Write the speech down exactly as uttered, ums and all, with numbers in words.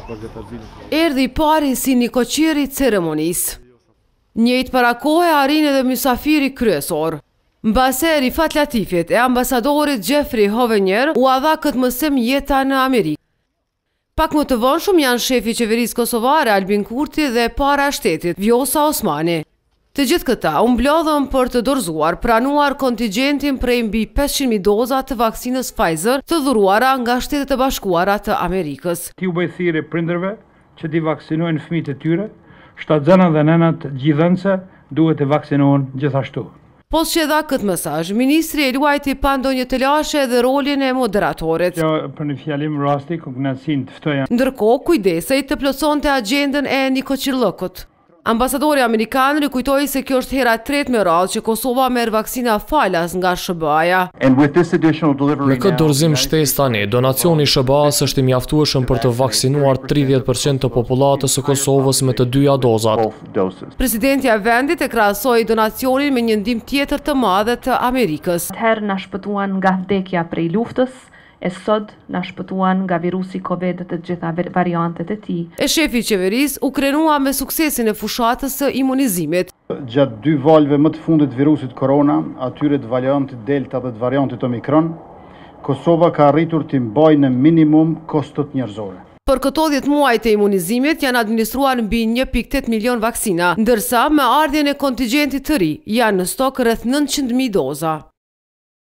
Erdhi i pari si një koqiri ceremonisë. Njëjtë para kohë arrin edhe mysafiri kryesor. Mbase Rifat Latifit e ambasadorit Jeffrey Hovenier u dha këtë mësim jeta në Amerikë. Pak më të vonshëm janë shefi i qeverisë kosovare Albin Kurti dhe para shtetit Vjosa Osmani. Të gjithë këta u mblodhën për të dorëzuar pranuar kontingjentin prej mbi pesëqind mijë doza të vaksinës Pfizer të dhuruara nga Shtetet e Bashkuara të Amerikës. Ti u bëj thirrje prindërve që t'i vaksinojnë fëmijët e tyre, shtatzënat dhe nënat gjithënse duhet të vaksinohen gjithashtu. Pas që dha këtë mesazh, ministri e luajti pa ndonjë të lashe dhe rolin e moderatorit. Kjo për një fjalim rasti, kënaqësinë të ftoja. Ndërkohë, kujdesej të plotësonte agjendën e Nikoqirllëkut. Ambasadori amerikan rikujtoi se kjo është hera e tretë me radhë që Kosova merr vaksina falas nga S B A-ja. Me këtë dorëzim shtesë tani, donacioni i S B A-s është i mjaftueshëm për të vaksinuar tridhjetë përqind të popullatës së Kosovës me të dyja dozat. Presidenti i vendit e krahasoi donacionin me një ndihmë tjetër të madhe të Amerikës. Herë na shpëtuan nga vdekja prej luftës, e sot na shpëtuan nga virusi Covid të gjitha variantet e tij. E shefi i qeverisë u krenua me suksesin e fushatës së imunizimit. Gjatë dy valve më të fundit virusit korona, atyre të variantit Delta dhe të variantit Omikron, Kosova ka arritur të mbajë në minimum kostot njerëzore. Për këto dhjetë muaj të imunizimit janë administruar mbi një pikë tetë milion vaksina, ndërsa me ardhjen e kontingjentit të ri janë në stok rreth nëntëqind mijë doza.